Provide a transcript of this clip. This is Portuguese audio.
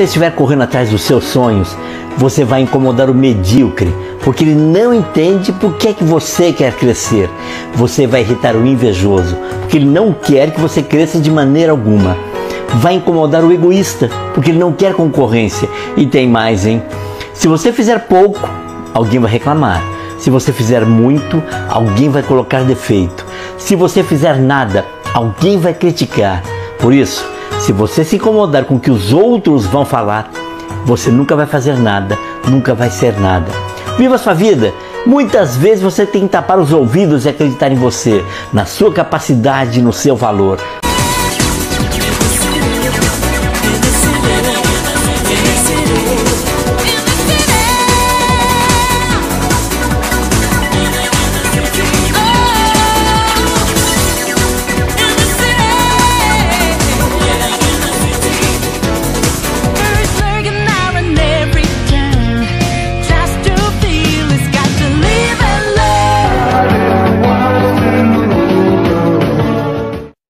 você estiver correndo atrás dos seus sonhos, você vai incomodar o medíocre, porque ele não entende por que é que você quer crescer. Você vai irritar o invejoso, porque ele não quer que você cresça de maneira alguma. Vai incomodar o egoísta, porque ele não quer concorrência. E tem mais, hein? Se você fizer pouco, alguém vai reclamar. Se você fizer muito, alguém vai colocar defeito. Se você fizer nada, alguém vai criticar. Por isso, se você se incomodar com o que os outros vão falar, você nunca vai fazer nada, nunca vai ser nada. Viva a sua vida! Muitas vezes você tem que tapar os ouvidos e acreditar em você, na sua capacidade, no seu valor.